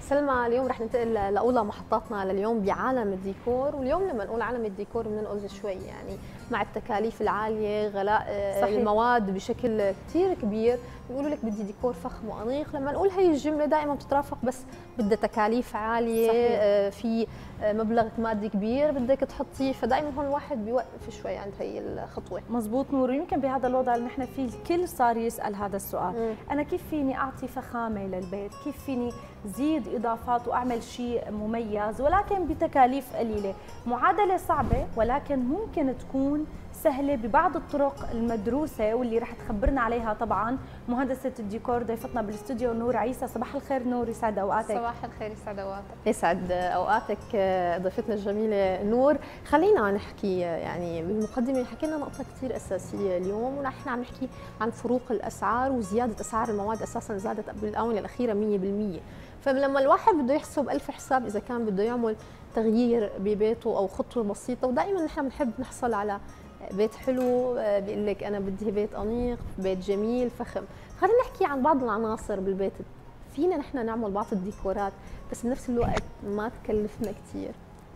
سلمى، اليوم رح ننتقل لاولى محطاتنا لليوم بعالم الديكور، واليوم لما نقول عالم الديكور بننقل شوي يعني مع التكاليف العاليه، غلاء صحيح. المواد بشكل كثير كبير، بيقولوا لك بدي ديكور فخم وانيق. لما نقول هي الجمله دائما بتترافق، بس بدها تكاليف عاليه صحيح. في مبلغ مادي كبير بدك تحطيه، فدائما هون الواحد بيوقف شوي عند هي الخطوه. مزبوط نور، يمكن بهذا الوضع اللي نحن فيه الكل صار يسال هذا السؤال، انا كيف فيني اعطي فخامه للبيت؟ كيف فيني زيد اضافات واعمل شيء مميز ولكن بتكاليف قليله؟ معادله صعبه ولكن ممكن تكون سهله ببعض الطرق المدروسه واللي رح تخبرنا عليها طبعا مهندسه الديكور ضيفتنا بالاستوديو نور عيسى. صباح الخير نور، يسعد اوقاتك. صباح الخير، يسعد اوقاتك. يسعد اوقاتك ضيفتنا الجميله نور. خلينا نحكي يعني بالمقدمه حكينا نقطه كثير اساسيه اليوم، ونحن عم نحكي عن فروق الاسعار وزياده اسعار المواد. اساسا زادت بالاونه الاخيره 100%، فلما الواحد بده يحسب ألف حساب اذا كان بده يعمل تغيير ببيته او خطوه بسيطه. ودائما نحن بنحب نحصل على بيت حلو، بيقول لك انا بدي بيت انيق، بيت جميل فخم. خلينا نحكي عن بعض العناصر بالبيت فينا نحن نعمل بعض الديكورات بس بنفس الوقت ما تكلفنا كثير.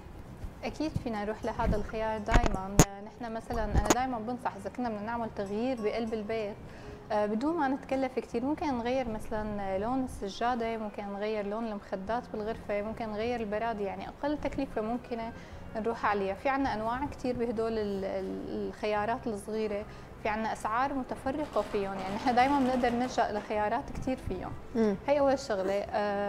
اكيد فينا نروح لهذا الخيار دائما. نحن مثلا انا دائما بنصح اذا كنا بدنا نعمل تغيير بقلب البيت بدون ما نتكلف كثير، ممكن نغير مثلا لون السجاده، ممكن نغير لون المخدات بالغرفه، ممكن نغير البراد، يعني اقل تكلفه ممكنه نروح عليها. في عندنا انواع كثير بهدول الخيارات الصغيره، في عندنا اسعار متفرقه فيهم، يعني نحن دائما بنقدر نلجا لخيارات كثير فيهم. هي اول شغله.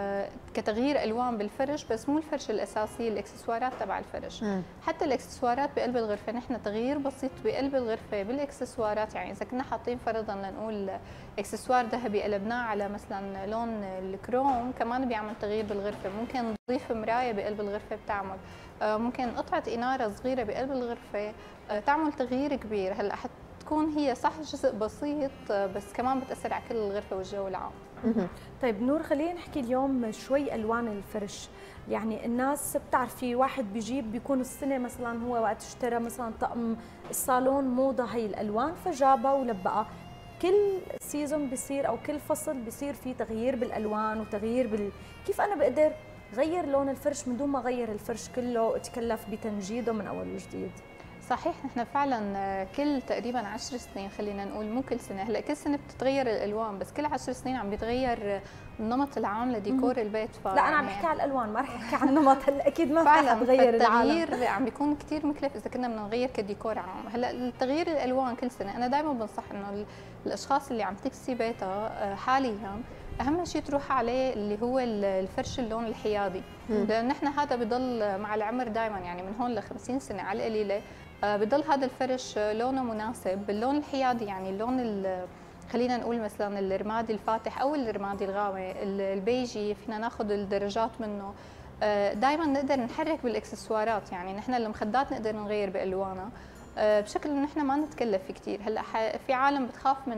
كتغيير الوان بالفرش، بس مو الفرش الاساسي، الاكسسوارات تبع الفرش. حتى الاكسسوارات بقلب الغرفه، نحن تغيير بسيط بقلب الغرفه بالاكسسوارات، يعني اذا كنا حاطين فرضا لنقول اكسسوار ذهبي قلبناه على مثلا لون الكروم، كمان بيعمل تغيير بالغرفه. ممكن نضيف مرايه بقلب الغرفه بتعمل، ممكن قطعه اناره صغيره بقلب الغرفه تعمل تغيير كبير. هلا تكون هي صح جزء بسيط بس كمان بتاثر على كل الغرفه والجو العام. طيب نور، خلينا نحكي اليوم شوي الوان الفرش. يعني الناس بتعرفي واحد بيجيب بيكون السنه مثلا هو وقت اشترى مثلا طقم الصالون موضه هي الالوان فجابها ولبقها. كل سيزون بصير او كل فصل بصير في تغيير بالالوان وتغيير كيف انا بقدر غير لون الفرش من دون ما اغير الفرش كله واتكلف بتنجيده من اول وجديد؟ صحيح، نحن فعلا كل تقريبا 10 سنين، خلينا نقول مو كل سنه، هلا كل سنه بتتغير الالوان، بس كل 10 سنين عم بيتغير النمط العام لديكور البيت. لا انا عم بحكي على الالوان، ما رح احكي عن النمط. هلا اكيد ما رح تغير التغيير عم بيكون كثير مكلف اذا كنا بدنا نغير كديكور عام. هلا تغيير الالوان كل سنه، انا دائما بنصح انه الاشخاص اللي عم تكسي بيتها حاليا اهم شيء تروح عليه اللي هو الفرش اللون الحيادي، لان نحن هذا بضل مع العمر دائما، يعني من هون ل 50 سنه على القليله بضل هذا الفرش لونه مناسب باللون الحيادي، يعني اللون خلينا نقول مثلا الرمادي الفاتح او الرمادي الغامق، البيجي فينا ناخذ الدرجات منه. دائما نقدر نحرك بالاكسسوارات، يعني نحن المخدات نقدر نغير بالوانها بشكل انه نحن ما نتكلف كثير. هلا في عالم بتخاف من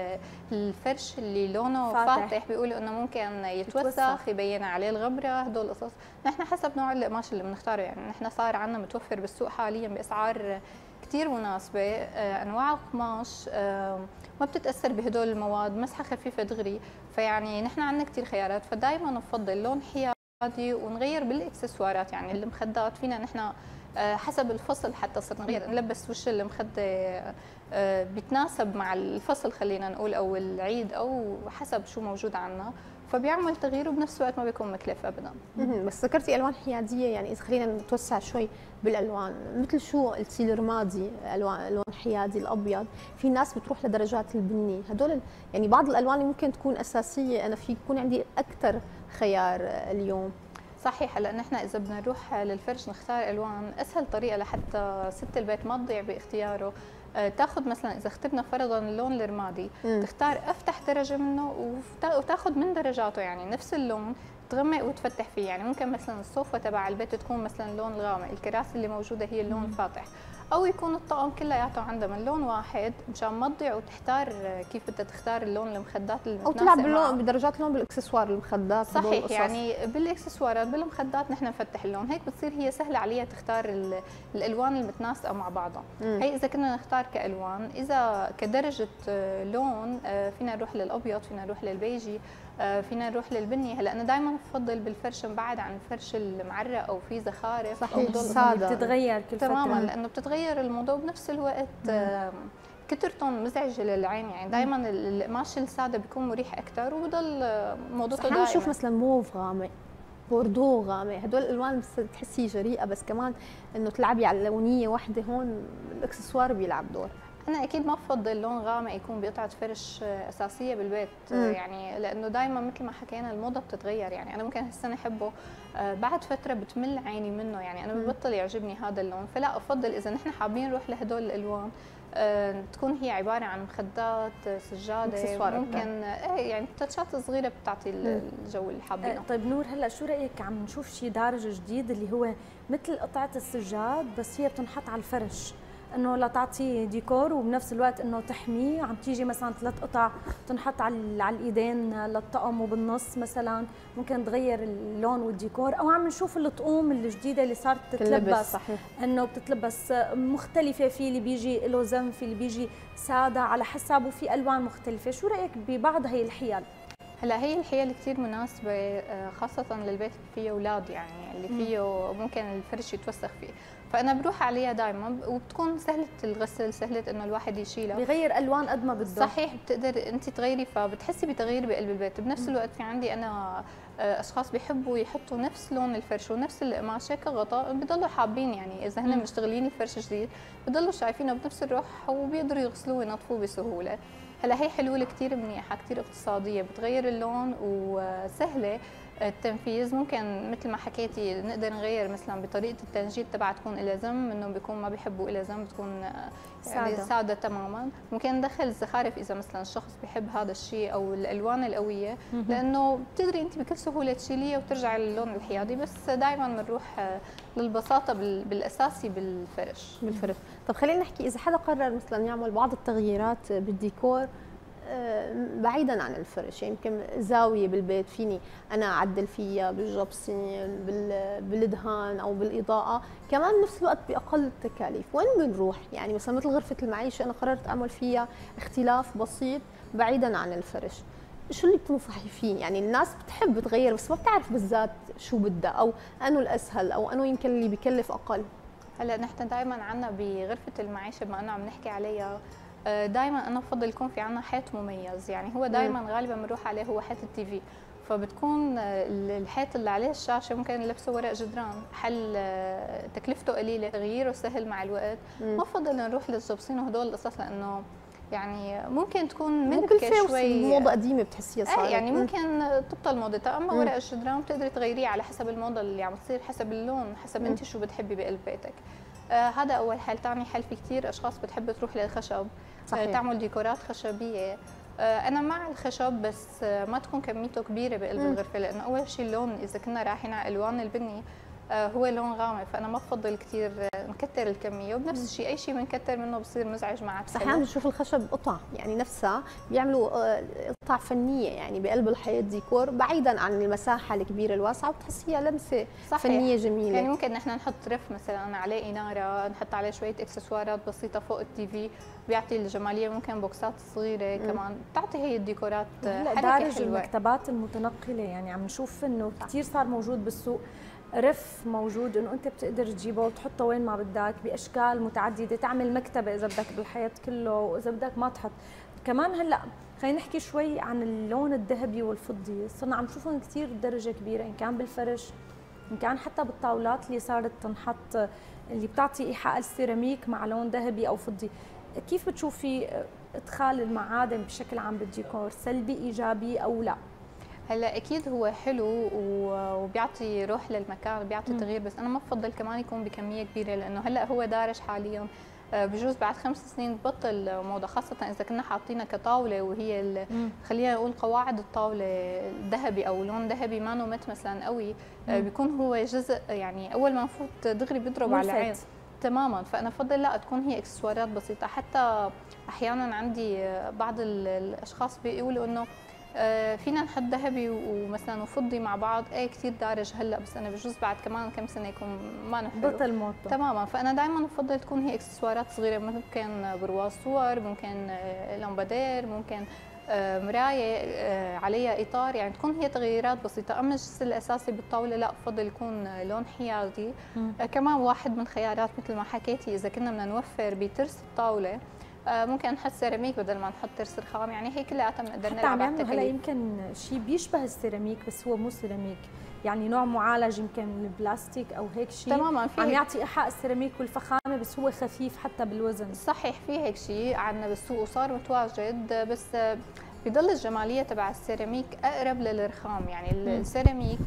الفرش اللي لونه فاتح، بيقولوا انه ممكن يتوسخ يبين عليه الغبره، هدول القصص. نحن حسب نوع القماش اللي بنختاره، يعني نحن صار عندنا متوفر بالسوق حاليا باسعار كثير مناسبه انواع قماش ما بتتاثر بهدول المواد، مسحه خفيفه دغري. فيعني نحن عندنا كثير خيارات، فدائما نفضل لون حيادي ونغير بالاكسسوارات. يعني المخدات فينا نحن حسب الفصل حتى صرنا نغير، نلبس وش المخده بيتناسب مع الفصل خلينا نقول او العيد او حسب شو موجود عندنا، فبيعمل تغيير وبنفس الوقت ما بيكون مكلف ابدا. بس ذكرتي الوان حياديه، يعني اذا خلينا نتوسع شوي بالالوان، مثل شو قلتي الرمادي، الوان حيادي، الابيض، في ناس بتروح لدرجات البني، هدول يعني بعض الالوان اللي ممكن تكون اساسيه انا في يكون عندي اكثر خيار اليوم. صحيح. هلا نحن اذا بدنا نروح للفرش نختار الوان، اسهل طريقه لحتى ست البيت ما تضيع باختياره تاخذ مثلا اذا اخترنا فرضا اللون الرمادي تختار افتح درجه منه وتاخذ من درجاته، يعني نفس اللون تغمق وتفتح فيه. يعني ممكن مثلا الصوفه تبع البيت تكون مثلا اللون الغامق، الكراسي اللي موجوده هي اللون الفاتح، او يكون الطقم كلياته عنده من لون واحد مشان ما تضيع وتحتار كيف بدها تختار اللون المخدات المتناسب، او تلعب باللون بدرجات اللون بالاكسسوار المخدات. صحيح، يعني بالاكسسوارات بالمخدات نحن نفتح اللون، هيك بتصير هي سهله عليها تختار الالوان المتناسقه مع بعضها. هي اذا كنا نختار كالوان، اذا كدرجه لون فينا نروح للابيض، فينا نروح للبيجي، فينا نروح للبني. هلا انا دائما بفضل بالفرش نبعد عن الفرش المعرق او فيه زخارف، صحيح، سادة بتتغير كل فترة تماما، لانه بتتغير الموضوع بنفس الوقت كترتهم مزعجه للعين. يعني دائما القماش الساده بيكون مريح اكثر وبضل موضته دائما. نشوف مثلا موف غامق، بوردو غامق، هدول الالوان بس تحسي جريئه، بس كمان انه تلعبي على لونيه واحده هون الاكسسوار بيلعب دور. انا اكيد ما بفضل لون غامق يكون بقطعه فرش اساسيه بالبيت، يعني لانه دائما مثل ما حكينا الموضه بتتغير. يعني انا ممكن هالسنه احبه، بعد فتره بتمل عيني منه، يعني انا ببطل يعجبني هذا اللون. فلا افضل اذا نحن حابين نروح لهدول الالوان تكون هي عباره عن مخدات، سجاده، ممكن يعني تاتشات صغيره بتعطي الجو اللي حابينه. طيب نور، هلا شو رايك عم نشوف شيء دارج جديد اللي هو مثل قطعه السجاد بس هي بتنحط على الفرش، انه لتعطي ديكور وبنفس الوقت انه تحميه. عم تيجي مثلا 3 قطع تنحط على الايدين للطقم، وبالنص مثلا ممكن تغير اللون والديكور. او عم نشوف الطقوم الجديده اللي صارت تتلبس، صحيح، انه بتتلبس مختلفه، في اللي بيجي له زم، في اللي بيجي ساده على حسب، وفي الوان مختلفه. شو رايك ببعض هي الحيل؟ هلا هي الحيل كثير مناسبه خاصه للبيت اللي فيه اولاد، يعني اللي فيه ممكن الفرش يتوسخ فيه، فانا بروح عليها دائما وبتكون سهله الغسل، سهله انه الواحد يشيلها، بيغير الوان قد ما بده. صحيح، بتقدر انت تغيري، فبتحسي بتغيير بقلب البيت. بنفس الوقت في عندي انا اشخاص بيحبوا يحطوا نفس لون الفرش ونفس القماشه كغطاء، بضلوا حابين يعني اذا هن مشتغلين الفرش جديد بضلوا شايفينه بنفس الروح وبيقدروا يغسلوه وينظفوه بسهوله. هلا هي حلول كثير منيحه، كثير اقتصاديه، بتغير اللون وسهله التنفيذ. ممكن مثل ما حكيتي نقدر نغير مثلا بطريقه التنجيد تبعها، تكون إلى زم، انه بيكون ما بيحبوا إلى زم، بتكون يعني ساده تماما. ممكن ندخل الزخارف اذا مثلا الشخص بيحب هذا الشيء، او الالوان القويه، لانه بتقدري انت بكل سهوله تشيليها وترجعي للون الحيادي. بس دائما بنروح للبساطه بالاساسي بالفرش. طب خلينا نحكي اذا حدا قرر مثلا يعمل بعض التغييرات بالديكور بعيدا عن الفرش، يعني يمكن زاويه بالبيت فيني انا اعدل فيها بالجبسين، بالدهان او بالاضاءه، كمان بنفس الوقت باقل التكاليف. وين بنروح؟ يعني مثلا مثل غرفه المعيشه انا قررت اعمل فيها اختلاف بسيط بعيدا عن الفرش، شو اللي بتنصحي فيه؟ يعني الناس بتحب تغير بس ما بتعرف بالذات شو بدها، او انه الاسهل، او انه يمكن اللي بكلف اقل. هلا نحن دائما عندنا بغرفه المعيشه بما انه عم نحكي عليها، دائما انا بفضل يكون في عندنا حيط مميز. يعني هو دائما غالبا بنروح عليه هو حيط التي في، فبتكون الحيط اللي عليه الشاشه ممكن نلبسه ورق جدران، حل تكلفته قليله، تغييره سهل مع الوقت. ما بفضل نروح للجبصين وهدول القصص، لانه يعني ممكن تكون ملكه شوي، موضه قديمه بتحسيها صارت، يعني ممكن تبطل موضتها. اما ورق الجدران بتقدري تغيريه على حسب الموضه اللي عم تصير، حسب اللون، حسب انت شو بتحبي بقلب بيتك. هذا اول حل. ثاني حل، في كثير اشخاص بتحب تروح للخشب، تعمل ديكورات خشبيه. انا مع الخشب بس ما تكون كميته كبيره بقلب الغرفه، لانه اول شيء اللون اذا كنا رايحين على الوان البني هو لون غامق، فانا ما بفضل كثير نكتر الكميه. وبنفس الشيء اي شيء بنكتر منه بصير مزعج معك. صح، احيانا بنشوف الخشب قطع، يعني نفسها بيعملوا قطع فنيه يعني بقلب الحيط ديكور، بعيدا عن المساحه الكبيره الواسعه، وبتحسيها لمسه فنيه جميله. يعني ممكن نحن نحط رف مثلا عليه اناره، نحط عليه شويه اكسسوارات بسيطه فوق التي في، بيعطي الجماليه. ممكن بوكسات صغيره كمان بتعطي هي الديكورات حركه حلوه. المكتبات المتنقله يعني عم نشوف انه كثير صار موجود بالسوق، رف موجود انه انت بتقدر تجيبه وتحطه وين ما بدك باشكال متعدده، تعمل مكتبه اذا بدك بالحيط كله، واذا بدك ما تحط. كمان هلا خلينا نحكي شوي عن اللون الذهبي والفضي، صرنا عم نشوفهم كثير بدرجه كبيره، ان كان بالفرش ان كان حتى بالطاولات اللي صارت تنحط، اللي بتعطي ايحاء السيراميك مع لون ذهبي او فضي. كيف بتشوفي ادخال المعادن بشكل عام بالديكور؟ سلبي ايجابي او لا؟ هلا اكيد هو حلو وبيعطي روح للمكان، بيعطي تغيير، بس انا ما بفضل كمان يكون بكميه كبيره، لانه هلا هو دارج حاليا. بجوز بعد 5 سنين تبطل موضه، خاصه اذا كنا حاطينها كطاوله، وهي خلينا نقول قواعد الطاوله الذهبي او لون ذهبي ما مت مثلا قوي، بيكون هو جزء يعني اول ما نفوت دغري بيضرب على العين تماما. فانا بفضل لا تكون هي اكسسوارات بسيطه. حتى احيانا عندي بعض الاشخاص بيقولوا انه فينا نحط ذهبي ومثلا وفضي مع بعض، كثير دارج هلا، بس انا بجوز بعد كمان كم سنه يكون ما نحلو بطل موته تماما. فانا دائما بفضل تكون هي اكسسوارات صغيره، ممكن برواز صور، ممكن لامبادير، ممكن مرايه عليها اطار، يعني تكون هي تغييرات بسيطه. اما الجسر الاساسي بالطاوله لا، بفضل يكون لون حيادي. كمان واحد من خيارات مثل ما حكيتي، اذا كنا بدنا نوفر بترس الطاوله ممكن نحط سيراميك بدل ما نحط ترس رخام، يعني هي كلياتها بنقدر نلعب على التكاليف. هلا يمكن شيء بيشبه السيراميك بس هو مو سيراميك، يعني نوع معالج يمكن من البلاستيك او هيك شيء تماما، عم يعطي ايحاء السيراميك والفخامه بس هو خفيف حتى بالوزن. صحيح، في هيك شيء عندنا بالسوق وصار متواجد، بس بضل الجماليه تبع السيراميك اقرب للرخام، يعني السيراميك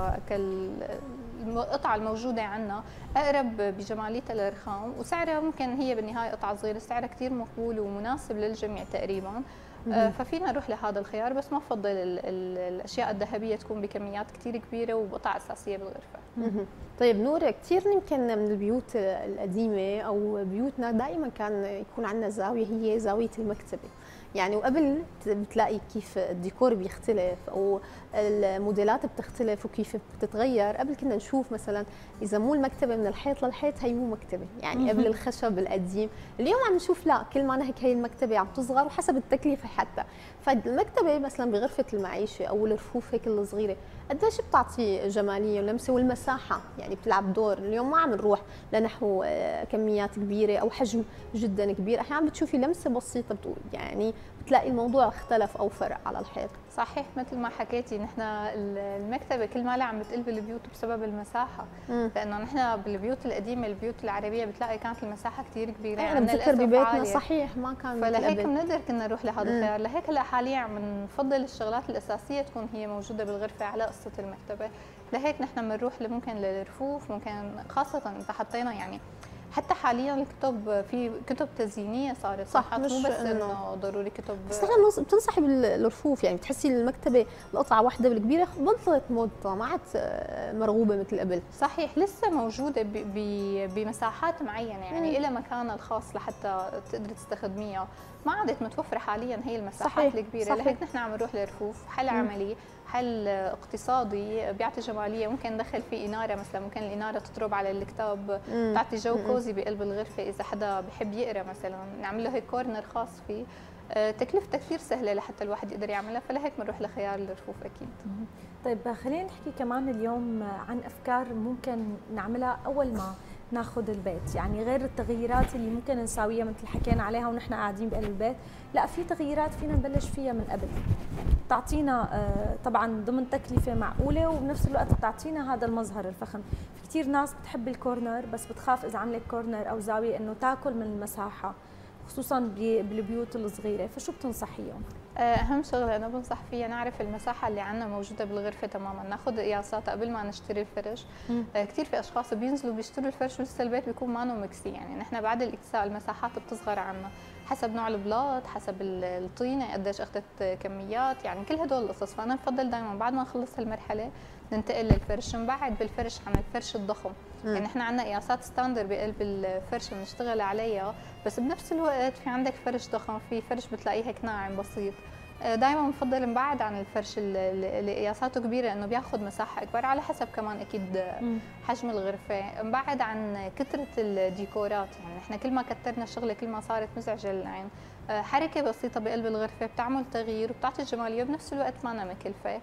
القطعه الموجوده عندنا اقرب بجماليتها للرخام، وسعرها ممكن هي بالنهايه قطعه صغيره، سعرها كثير مقبول ومناسب للجميع تقريبا. ففينا نروح لهذا الخيار، بس ما بفضل الاشياء الذهبيه تكون بكميات كثير كبيره وبقطع اساسيه بالغرفه. طيب نور، كثير يمكن من البيوت القديمه او بيوتنا دائما كان يكون عندنا زاويه هي زاويه المكتبه، يعني وقبل بتلاقي كيف الديكور بيختلف او الموديلات بتختلف وكيف بتتغير. قبل كنا نشوف مثلا اذا مو المكتبه من الحيط للحيط هي مو مكتبه، يعني قبل الخشب القديم. اليوم عم نشوف لا، كل ما هيك هي المكتبه عم تصغر وحسب التكلفه حتى. فالمكتبه مثلا بغرفه المعيشه او الرفوف هيك الصغيره قديش بتعطي جماليه ولمسه، والمساحه يعني بتلعب دور. اليوم ما عم نروح لنحو كميات كبيره او حجم جدا كبير، احيانا بتشوفي لمسه بسيطه بتقول يعني بتلاقي الموضوع اختلف او فرق على الحيط. صحيح، مثل ما حكيتي نحن المكتبه كل ما عم بتقل بالبيوت بسبب المساحه، لانه نحن بالبيوت القديمه البيوت العربيه بتلاقي كانت المساحه كثير كبيره، انا بتذكر ببيتنا صحيح ما كان، فلهيك بنقدر كنا نروح لهذا الخيار. لهيك هلا حاليا عم نفضل الشغلات الاساسيه تكون هي موجوده بالغرفه على قصه المكتبه. لهيك نحن بنروح ممكن للرفوف، ممكن خاصه اذا حطينا يعني حتى حاليا الكتب في كتب تزيينيه صارت، صح، مش مو بس انه ضروري كتب. بس بتنصحي بالرفوف، يعني بتحسي المكتبه القطعه واحده بالكبيره بطلت موضتها، ما عاد مرغوبه مثل قبل. صحيح، لسه موجوده بمساحات معينه، يعني لها مكانها الخاص لحتى تقدري تستخدميها، ما عادت متوفره حاليا هي المساحات صحيح. الكبيره. صحيح. لهيك نحن عم نروح للرفوف، حل عملي، حل اقتصادي، بيعطي جماليه. ممكن ندخل فيه اناره مثلا، ممكن الاناره تضرب على الكتاب، تعطي جو كوزي بقلب الغرفه. اذا حدا بحب يقرا مثلا نعمل له هيك كورنر خاص فيه، تكلفتها كثير سهله لحتى الواحد يقدر يعملها، فلهيك بنروح لخيار الرفوف اكيد. طيب خلينا نحكي كمان اليوم عن افكار ممكن نعملها اول ما ناخذ البيت، يعني غير التغييرات اللي ممكن نساويها مثل حكينا عليها ونحن قاعدين بقلب البيت، لا في تغييرات فينا نبلش فيها من قبل، تعطينا طبعا ضمن تكلفه معقوله وبنفس الوقت بتعطينا هذا المظهر الفخم. في كثير ناس بتحب الكورنر بس بتخاف اذا عملت كورنر او زاويه انه تاكل من المساحه، خصوصا بالبيوت الصغيره، فشو بتنصحيهم؟ اهم شغله انا بنصح فيها نعرف المساحه اللي عندنا موجوده بالغرفه تماما، ناخذ قياساتها قبل ما نشتري الفرش. كثير في اشخاص بينزلوا بيشتروا الفرش ولسه البيت بيكون ما مكسي، يعني نحن بعد الاكساء المساحات بتصغر عنا حسب نوع البلاط، حسب الطينه قديش اخذت كميات، يعني كل هدول القصص. فانا بفضل دائما بعد ما نخلص هالمرحله ننتقل للفرش، نبعد بالفرش عن الفرش الضخم. يعني احنا عندنا قياسات ستاندر بقلب الفرش بنشتغل عليها، بس بنفس الوقت في عندك فرش ضخم، في فرش بتلاقيه هيك ناعم بسيط. دائما بنفضل نبعد عن الفرش اللي قياساته كبيره، انه بياخذ مساحه اكبر على حسب كمان اكيد حجم الغرفه. نبعد عن كثره الديكورات، يعني احنا كل ما كثرنا الشغله كل ما صارت مزعجه للعين. حركه بسيطه بقلب الغرفه بتعمل تغيير وبتعطي جماليه وبنفس الوقت ما مكلفه.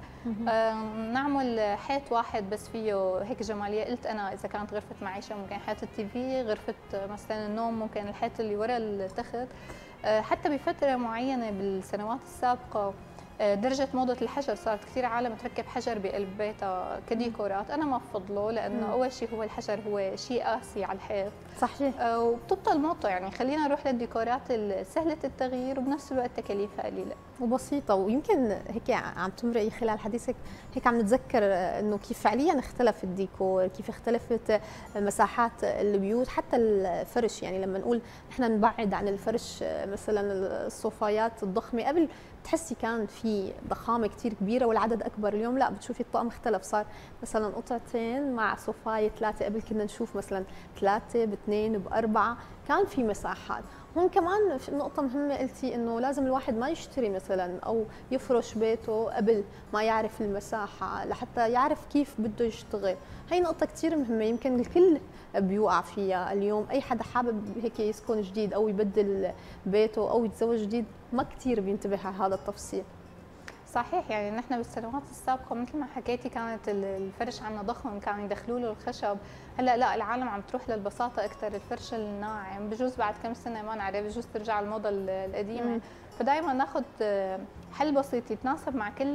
نعمل حيط واحد بس فيه هيك جماليه. قلت انا اذا كانت غرفه معيشه ممكن حيط التي في، غرفه مثلا النوم ممكن الحيط اللي ورا التخت. حتى بفتره معينه بالسنوات السابقه درجة موضة الحجر صارت كثير عالم تركب حجر بقلب بيتها كديكورات، أنا ما بفضله لأنه أول شيء هو الحجر هو شيء قاسي على الحيط. صحيح. وبتبطل موضته، يعني خلينا نروح للديكورات سهلة التغيير وبنفس الوقت تكاليفها قليلة وبسيطة. ويمكن هيك عم تمرقي خلال حديثك هيك عم نتذكر إنه كيف فعليا اختلف الديكور، كيف اختلفت مساحات البيوت، حتى الفرش. يعني لما نقول نحن نبعد عن الفرش مثلا الصوفايات الضخمة، قبل بتحسي كان في ضخامه كثير كبيره والعدد اكبر. اليوم لا، بتشوفي الطقم اختلف، صار مثلا قطعتين مع صوفايه ثلاثه، قبل كنا نشوف مثلا ثلاثه باثنين باربعه. كان في مساحات. هون كمان في نقطة مهمة قلتي انه لازم الواحد ما يشتري مثلا او يفرش بيته قبل ما يعرف المساحة لحتى يعرف كيف بده يشتغل. هي نقطة كثير مهمة يمكن الكل بيوقع فيها اليوم. اي حدا حابب هيك يسكن جديد او يبدل بيته او يتزوج جديد ما كثير بينتبه على هذا التفصيل. صحيح، يعني نحن بالسنوات السابقه مثل ما حكيتي كانت الفرش عندنا ضخم، كانوا يدخلوا له الخشب. هلا لا، العالم عم تروح للبساطه اكثر، الفرش الناعم. بجوز بعد كم سنه ما نعرف، بجوز ترجع الموضه القديمه. فدائما ناخذ حل بسيط يتناسب مع كل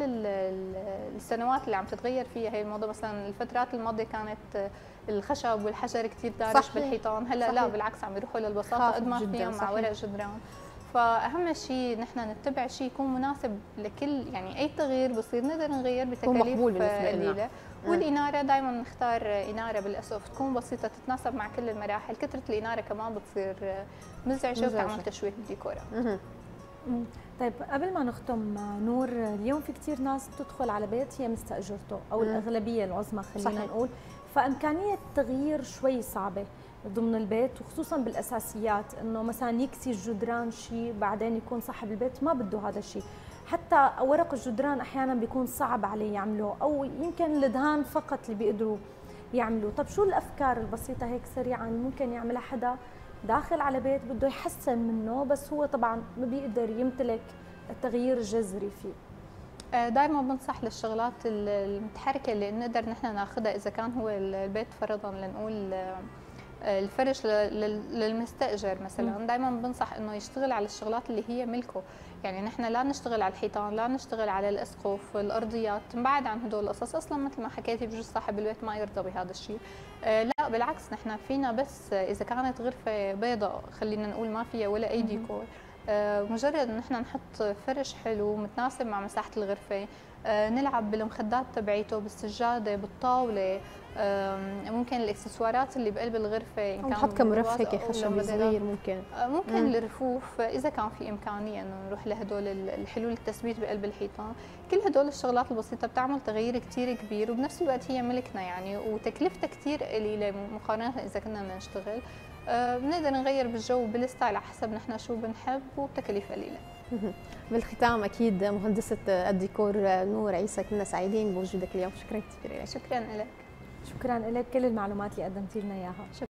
السنوات اللي عم تتغير فيها هي الموضه. مثلا الفترات الماضيه كانت الخشب والحجر كثير دارج بالحيطان، هلا لا بالعكس عم يروحوا للبساطه قد ما فيهم مع ورق جدران. فاهم شيء نحن نتبع شيء يكون مناسب لكل، يعني اي تغيير بصير نقدر نغير بتكاليف قليله. والاناره دائما نختار اناره بالاسقف تكون بسيطه تتناسب مع كل المراحل. كثره الاناره كمان بتصير مزعجه وتعمل تشويه بالديكورات. طيب قبل ما نختم نور، اليوم في كثير ناس بتدخل على بيت هي مستاجرته او الاغلبيه العظمى خلينا نقول، فامكانيه التغيير شوي صعبه ضمن البيت، وخصوصا بالاساسيات انه مثلا يكسي الجدران شيء بعدين يكون صاحب البيت ما بده هذا الشيء. حتى ورق الجدران احيانا بيكون صعب عليه يعمله، او يمكن الدهان فقط اللي بيقدروا يعملوا. طب شو الافكار البسيطه هيك سريعا ممكن يعملها حدا داخل على بيت بده يحسن منه بس هو طبعا ما بيقدر يمتلك التغيير الجذري فيه؟ دائما بنصح للشغلات المتحركه اللي نقدر نحن ناخذها، اذا كان هو البيت فرضا لنقول الفرش للمستاجر مثلا، دائما بنصح انه يشتغل على الشغلات اللي هي ملكه. يعني نحن لا نشتغل على الحيطان، لا نشتغل على الاسقف، الارضيات، نبعد عن هدول القصص. اصلا مثل ما حكيتي بجوز صاحب البيت ما يرضى بهذا الشيء. لا بالعكس، نحن فينا بس اذا كانت غرفه بيضاء خلينا نقول ما فيها ولا اي ديكور، مجرد ان نحن نحط فرش حلو متناسب مع مساحه الغرفه، نلعب بالمخدات تبعيته، بالسجاده، بالطاوله، ممكن الاكسسوارات اللي بقلب الغرفه، نحط كم رف هيك خشبي صغير، ممكن الرفوف اذا كان في امكانيه انه نروح لهدول الحلول التثبيت بقلب الحيطان. كل هدول الشغلات البسيطه بتعمل تغيير كثير كبير، وبنفس الوقت هي ملكنا يعني، وتكلفتها كثير قليله مقارنه اذا كنا بدنا نشتغل. بنقدر نغير بالجو بالستايل على حسب نحن شو بنحب، وبتكاليف قليله. بالختام اكيد مهندسه الديكور نور عيسى، كنا سعيدين بوجودك اليوم. شكرا كثير لك. شكرا لك. شكرا لك، كل المعلومات اللي قدمتي لنا اياها.